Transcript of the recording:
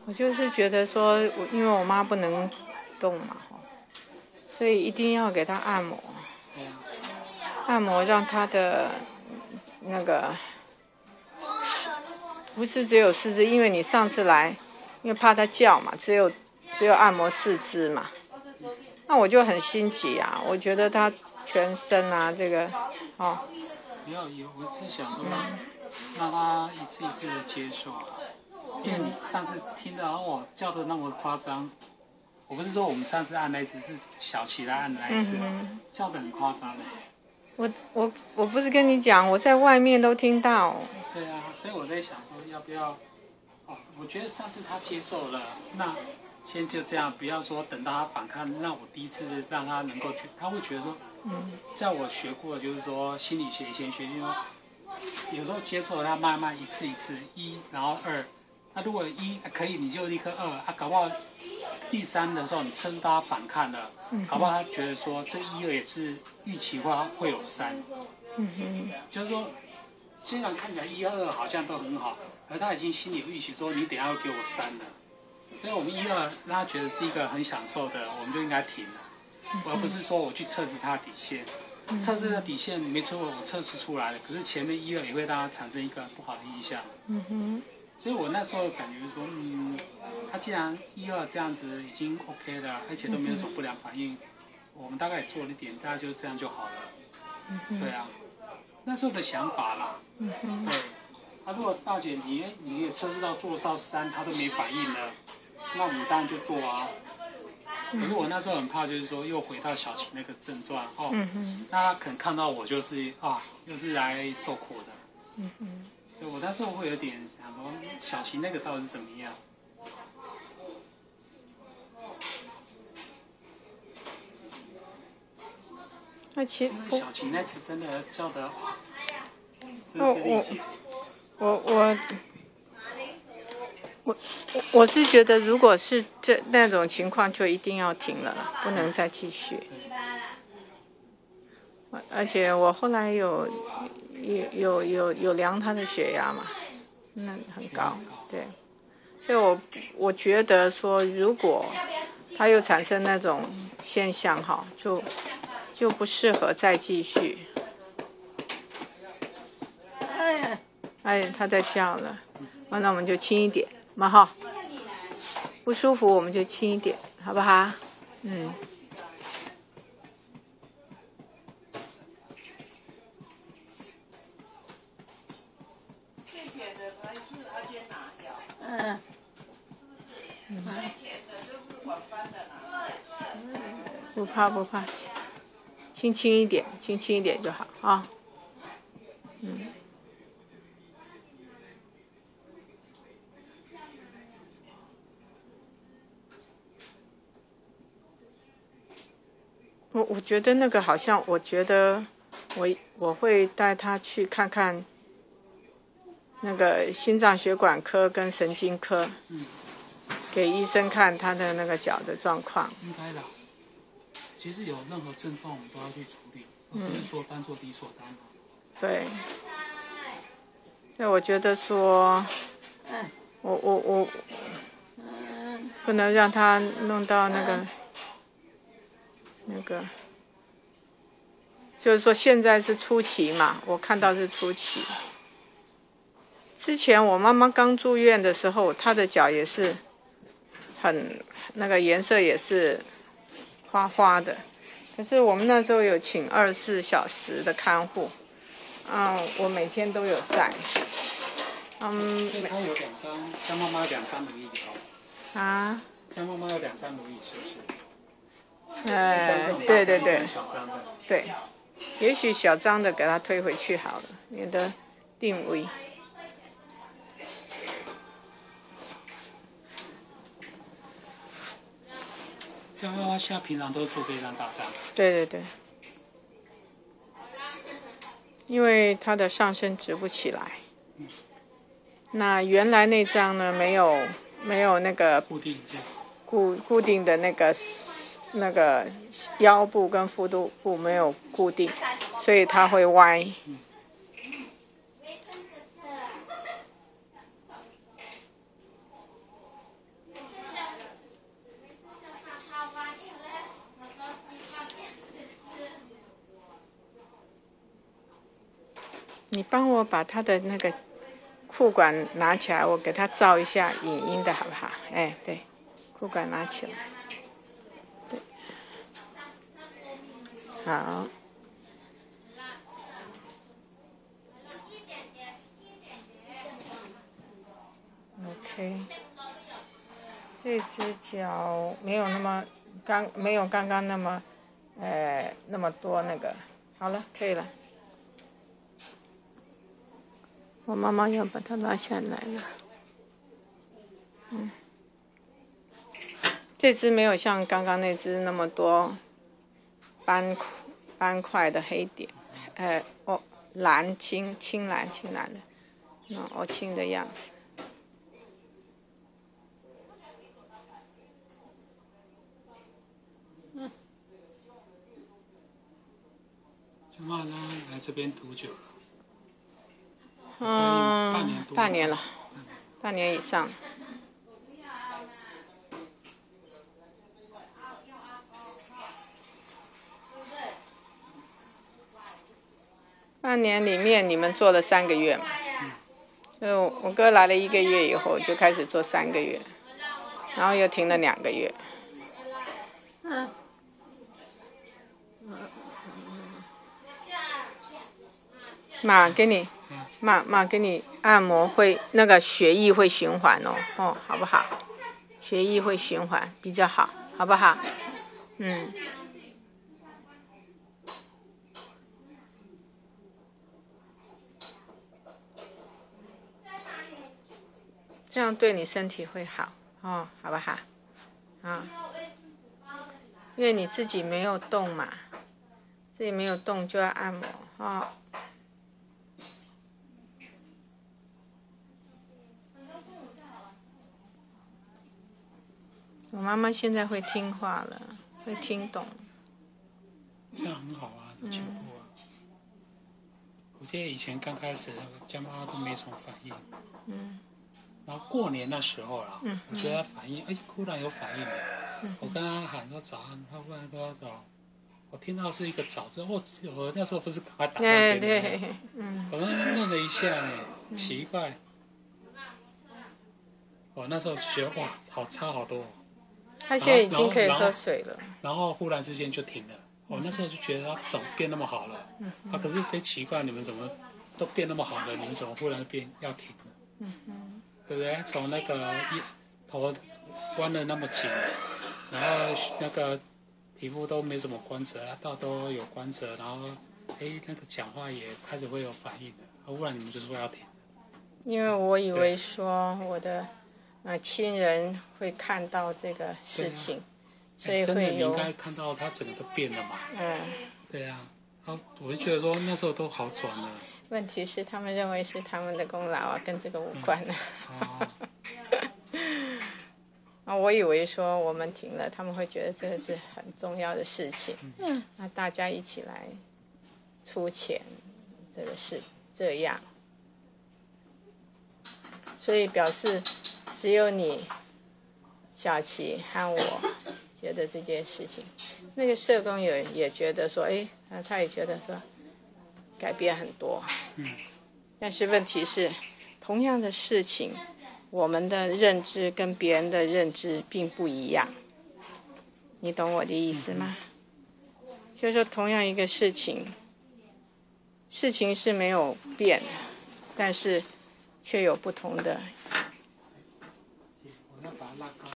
我就是觉得说，因为我妈不能动嘛，所以一定要给她按摩，按摩让她的那个不是只有四肢，因为你上次来，因为怕她叫嘛，只有按摩四肢嘛，那我就很心急啊，我觉得她全身啊这个哦。 没有，我是想说，让她一次一次的接受。因为你上次听到我叫的那么夸张，我不是说我们上次按那一次是小齐来按那一次，叫的很夸张的。 我不是跟你讲，我在外面都听到。 对啊，所以我在想说要不要，我觉得上次他接受了，那先就这样，不要说等到他反抗，让我第一次让他能够去，他会觉得说，在我学过就是说心理学以前学，就是说有时候接受了他慢慢一次一次一，然后二。那如果一可以，你就立刻二搞不好第三的时候你测试到他反抗了，搞不好他觉得说这一二也是预期话会有三，就是说虽然看起来一二好像都很好，而他已经心里预期说你等一下会给我三了，所以我们一二让他觉得是一个很享受的，我们就应该停了，而不是说我去测试他的底线。测试的底线没错，我测试出来了，可是前面一二也会让他产生一个不好的印象。所以我那时候感觉说，他既然一二这样子已经 OK 了，而且都没有什么不良反应，我们大概也做了一点，大概就这样就好了。对啊，那时候的想法啦。对。如果大姐你也测试到做到3，他都没反应了，那我们当然就做啊。可是我那时候很怕，就是说又回到小琪那个症状那他可能看到我就是又是来受苦的。所以我那时候会有点想说，小琪那个到底是怎么样？ 那其实小琪那次真的叫的，真是力竭。 我是觉得，如果是那种情况，就一定要停了，不能再继续。而且我后来有量他的血压嘛，那很高，对。所以我觉得说，如果他又产生那种现象就不适合再继续。哎，他在叫了，那我们就轻一点嘛哈。不舒服我们就轻一点，好不好？不怕不怕，轻轻一点就好啊。我觉得那个好像，我觉得我会带他去看看那个心脏血管科跟神经科，给医生看他的那个脚的状况。 应该的。其实有任何症状我们都要去处理，而不是说当做理所当然。 对。所以我觉得说，我不能让他弄到那个，就是说现在是初期嘛，我看到是初期。之前我妈妈刚住院的时候，她的脚也是那个颜色也是花花的，可是我们那时候有请24小时的看护，我每天都有在。 所以他有2张，像妈妈有2张轮椅像妈妈有2张轮椅是不是？ 对对对， 小张的。 对，也许小张的给他推回去好了，免得定位。 像妈妈现在平常都做这张大张。 对对对，因为他的上身直不起来。那原来那张呢，没有那个固定的那个腰部跟腹部没有固定，所以它会歪。 你帮我把他的那个裤管拿起来，我给他照一下影音的好不好？哎，对，裤管拿起来，对，好。OK， 这只脚没有那么没有刚刚那么那么多那个，好了，可以了。我妈妈要把它拉下来了。这只没有像刚刚那只那么多斑块的黑点，蓝青蓝的，那青的样子。 就妈妈来这边多久了？ 半年了，半年以上。半年里面你们做了3个月嘛？就我哥来了1个月以后就开始做3个月，然后又停了2个月。妈给你按摩会那个血液会循环哦，好不好？血液会循环比较好，好不好？这样对你身体会好哦，好不好？因为你自己没有动嘛，自己没有动就要按摩哦。我妈妈现在会听话了，会听懂。 这样很好啊，有进步啊。我记得以前刚开始家妈都没什么反应。然后过年那时候啦，我觉得她反应，忽然有反应了。我跟她喊说早安，她忽然说早。我听到是一个早字，我那时候不是赶快打电话给你吗？我愣了一下呢，奇怪。我那时候就觉得哇，好差好多。 他现在已经可以喝水了。然后忽然之间就停了。我那时候就觉得他怎么变那么好了？可是谁奇怪，你们怎么都变那么好了，你们怎么忽然要停了？对不对？从那个头弯的那么紧，然后那个皮肤都没什么光泽，到都有光泽，然后那个讲话也开始会有反应的。忽然你们就说要停。 因为我以为说我的亲人会看到这个事情，所以会有。真的，你应该看到他整个都变了嘛。对啊，我就觉得说那时候都好转了。 问题是他们认为是他们的功劳啊，跟这个无关啊。我以为说我们停了，他们会觉得这个是很重要的事情。那大家一起来出钱，这个是这样。所以表示只有你小琪和我觉得这件事情，那个社工也觉得说，他也觉得说改变很多。但是问题是，同样的事情，我们的认知跟别人的认知并不一样。你懂我的意思吗？就是说同样一个事情是没有变的，但是却有不同的。 我要把它拉高。